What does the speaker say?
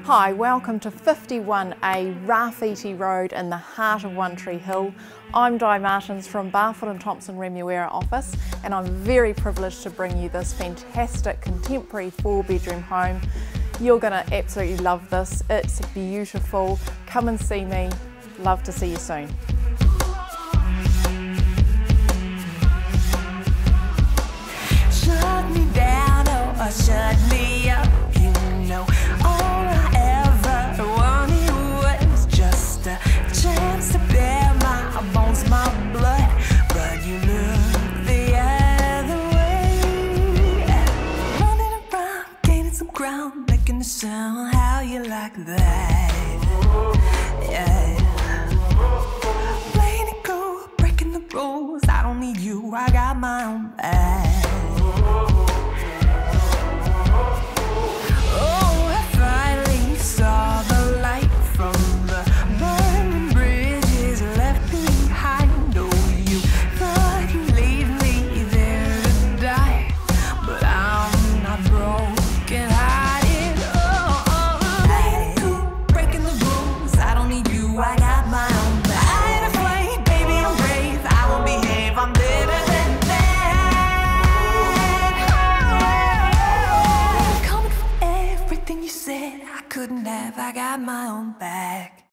Hi, welcome to 51A Rawhiti Road in the heart of One Tree Hill. I'm Di Martens from Barfoot and Thompson Remuera office, and I'm very privileged to bring you this fantastic contemporary 4-bedroom home. You're going to absolutely love this. It's beautiful. Come and see me. Love to see you soon. Shut me down or shut me up, you know. All I ever wanted was just a chance to bear my bones, my blood. But you look the other way. Running around, gaining some ground, making a sound. How you like that? Yeah. Playing it cool, breaking the rules. I don't need you, I got my own bag. I couldn't have, I got my own back.